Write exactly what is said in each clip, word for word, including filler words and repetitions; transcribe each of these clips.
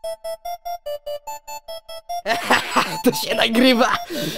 To się nagrywa.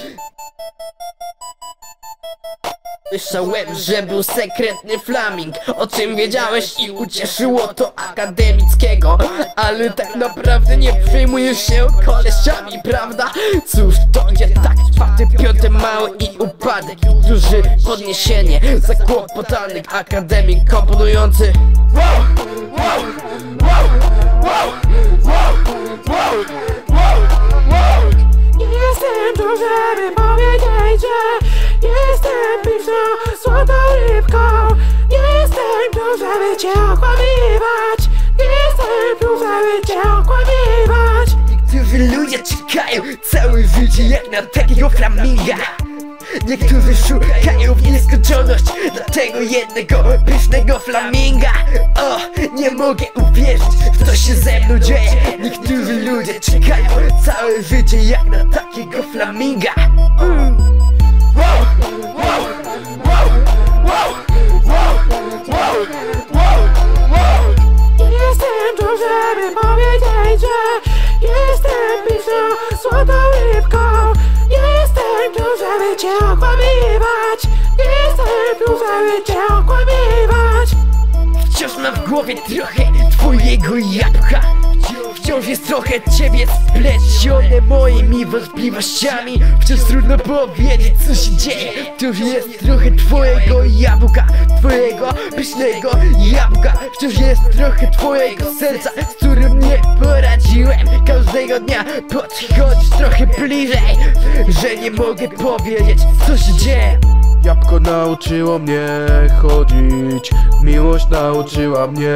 Słyszałem, że był sekretny flaming, o czym wiedziałeś i ucieszyło to akademickiego. Ale tak naprawdę nie przejmujesz się koleściami, prawda? Cóż, to będzie tak, czwarty, piąty mały i upadek. Duży podniesienie zakłopotanych akademik komponujący. Wow, wow, wow, wow, wow, wow, wow, wow. Nie jestem tu, żeby powiedzieć, że jestem piękną, złotą rybką. Nie jestem tu, żeby cię okłamywać. Nie jestem tu, żeby cię okłamywać. Niektórzy ludzie czekają całe życie jak na takiego flaminga. Niektórzy szukają w nieskończoność dla tego jednego pysznego flaminga. O, nie mogę uwierzyć w co się ze mną dzieje. Niektórzy ludzie czekają całe życie jak na takiego flaminga. mm. Wow, wow, wow, wow, wow, wow, wow, wow. Nie jestem tu, żeby powiedzieć, że jestem piękną, złotą rybką. Nie jestem tu, żeby cię okłamywać. Nie jestem tu, żeby cię okłamywać. Wciąż mam w głowie trochę twojego jabłka. Wciąż jest trochę ciebie splecione moimi wątpliwościami. Wciąż trudno powiedzieć co się dzieje. Wciąż jest trochę twojego jabłka, twojego pysznego jabłka. Wciąż jest trochę twojego serca, z którym nie poradziłem. Każdego dnia podchodzisz trochę bliżej, że nie mogę powiedzieć co się dzieje. Jabłko nauczyło mnie chodzić, miłość nauczyła mnie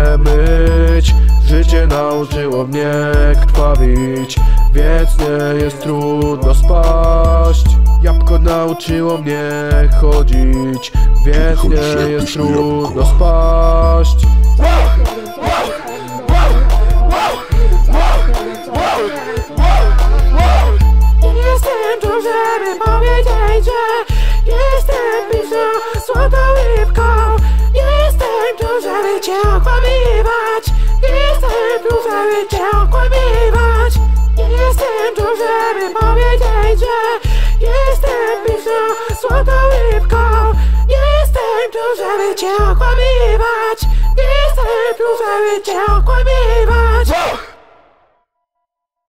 myć, życie nauczyło mnie krwawić, więc nie jest trudno spaść. Jabłko nauczyło mnie chodzić, więc nie jest trudno spaść. Nie jestem tu, żeby powiedzieć, że jestem piękną, złotą rybką. Nie jestem tu, żeby cię okłamywać. Nie jestem tu, żeby cię okłamywać. Nie jestem tu, żeby powiedzieć, że jestem piękną, złotą rybką. Nie jestem tu, żeby cię okłamywać. Nie jestem tu, żeby cię okłamywać.